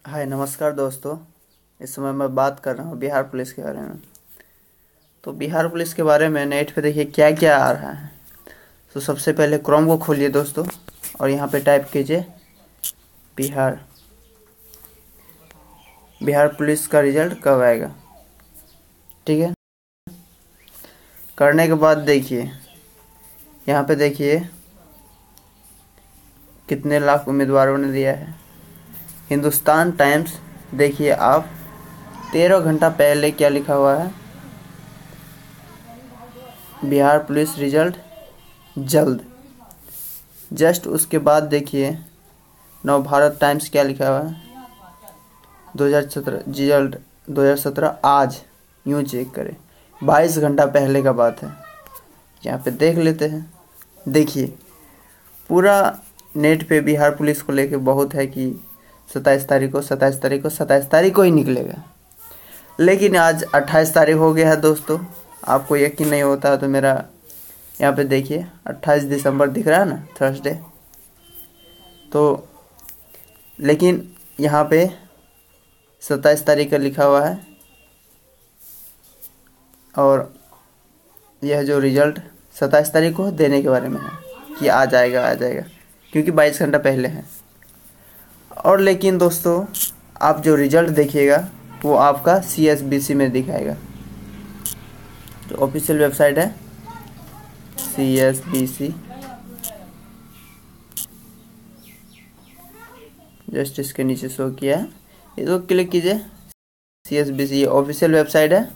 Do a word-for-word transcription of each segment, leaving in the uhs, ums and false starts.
हाय नमस्कार दोस्तों। इस समय मैं बात कर रहा हूँ बिहार पुलिस के बारे में। तो बिहार पुलिस के बारे में नेट पे देखिए क्या क्या आ रहा है। तो सबसे पहले क्रोम को खोलिए दोस्तों और यहाँ पे टाइप कीजिए बिहार बिहार पुलिस का रिजल्ट कब आएगा। ठीक है, करने के बाद देखिए यहाँ पे देखिए कितने लाख उम्मीदवारों ने दिया है। हिंदुस्तान टाइम्स देखिए आप, तेरह घंटा पहले क्या लिखा हुआ है, बिहार पुलिस रिजल्ट जल्द। जस्ट उसके बाद देखिए नव भारत टाइम्स क्या लिखा हुआ है, दो हज़ार सत्रह रिजल्ट दो हज़ार सत्रह आज, यूँ चेक करें, बाईस घंटा पहले का बात है। यहाँ पे देख लेते हैं। देखिए पूरा नेट पे बिहार पुलिस को लेके बहुत है कि सत्ताईस तारीख को सत्ताईस तारीख को सत्ताईस तारीख को ही निकलेगा, लेकिन आज अट्ठाईस तारीख हो गया है दोस्तों। आपको यकीन नहीं होता तो मेरा यहाँ पे देखिए अट्ठाईस दिसंबर दिख रहा है ना, थर्सडे। तो लेकिन यहाँ पे सत्ताईस तारीख का लिखा हुआ है और यह जो रिजल्ट सत्ताईस तारीख को देने के बारे में है कि आ जाएगा आ जाएगा क्योंकि बाईस घंटा पहले है। और लेकिन दोस्तों आप जो रिजल्ट देखिएगा वो आपका सी एस बी सी में दिखाएगा। जो ऑफिशियल वेबसाइट है C S B C, just इसके नीचे शो किया है, इसको क्लिक कीजिए। C S B C official website है।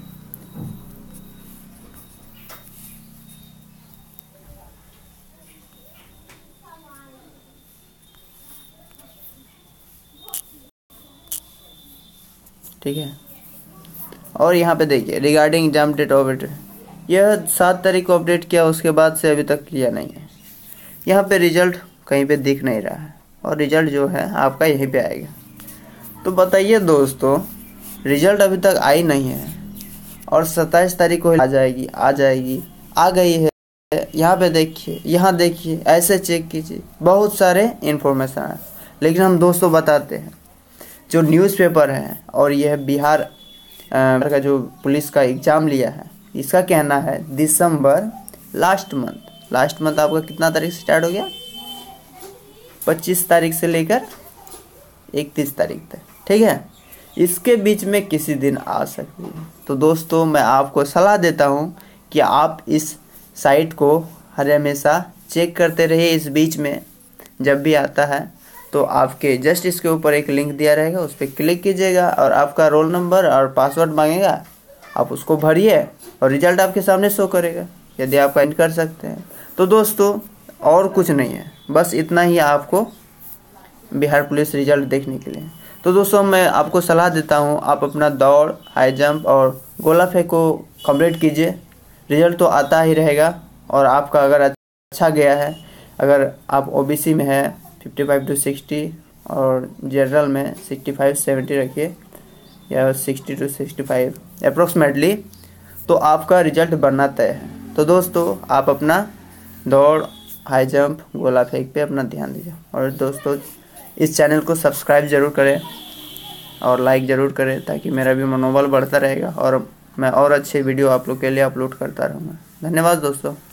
ठीक है, और यहाँ पे देखिए रिगार्डिंग एग्जाम डेट अपडेट, यह सात तारीख को अपडेट किया, उसके बाद से अभी तक किया नहीं है। यहाँ पे रिजल्ट कहीं पे दिख नहीं रहा है और रिजल्ट जो है आपका यहीं पे आएगा। तो बताइए दोस्तों, रिजल्ट अभी तक आई नहीं है और सत्ताईस तारीख को आ जाएगी आ जाएगी आ गई है। यहाँ पे देखिए, यहाँ देखिए, ऐसे चेक कीजिए, बहुत सारे इन्फॉर्मेशन है। लेकिन हम दोस्तों बताते हैं जो न्यूज़पेपर है और यह बिहार का जो पुलिस का एग्ज़ाम लिया है, इसका कहना है दिसंबर लास्ट मंथ लास्ट मंथ आपका कितना तारीख से स्टार्ट हो गया, पच्चीस तारीख से लेकर इकतीस तारीख तक। ठीक है, इसके बीच में किसी दिन आ सकती है। तो दोस्तों मैं आपको सलाह देता हूँ कि आप इस साइट को हर हमेशा चेक करते रहिए। इस बीच में जब भी आता है तो आपके जस्ट इसके ऊपर एक लिंक दिया रहेगा, उस पर क्लिक कीजिएगा और आपका रोल नंबर और पासवर्ड मांगेगा, आप उसको भरिए और रिजल्ट आपके सामने शो करेगा यदि आप एंटर कर सकते हैं। तो दोस्तों और कुछ नहीं है, बस इतना ही आपको बिहार पुलिस रिजल्ट देखने के लिए। तो दोस्तों मैं आपको सलाह देता हूँ, आप अपना दौड़, हाई जंप और गोला फेंक को कंप्लीट कीजिए, रिजल्ट तो आता ही रहेगा। और आपका अगर अच्छा गया है, अगर आप ओ बी सी में है पचपन टू साठ और जनरल में पैंसठ सत्तर रखिए या साठ टू पैंसठ अप्रोक्सीमेटली, तो आपका रिजल्ट बनना तय है। तो दोस्तों आप अपना दौड़, हाई जंप, गोला फेंक पे अपना ध्यान दीजिए। और दोस्तों इस चैनल को सब्सक्राइब ज़रूर करें और लाइक ज़रूर करें ताकि मेरा भी मनोबल बढ़ता रहेगा और मैं और अच्छे वीडियो आप लोग के लिए अपलोड करता रहूँगा। धन्यवाद दोस्तों।